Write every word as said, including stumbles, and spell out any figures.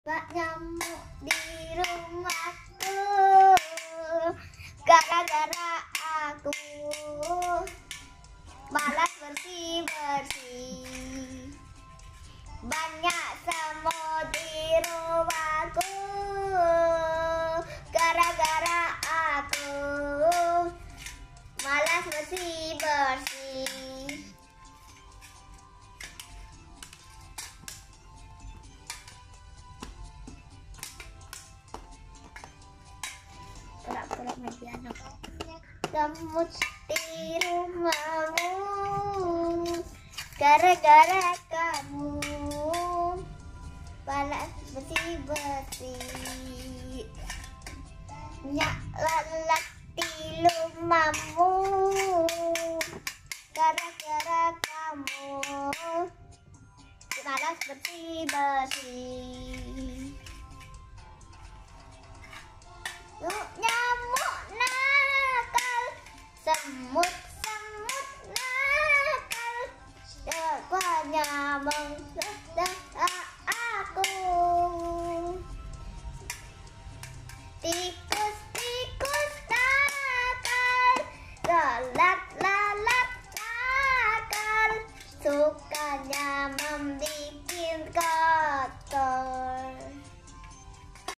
Pak nyamuk di rumahku, gara-gara aku malas bersih-bersih. Banyak semut di rumahku, gara-gara aku malas bersih-bersih. Pura-pura main piano. Semut di rumahmu, gara-gara kamu malas bersih-bersih. Nyak lalat di rumahmu, gara-gara kamu malas bersih-bersih. Nyamuk nakal, semut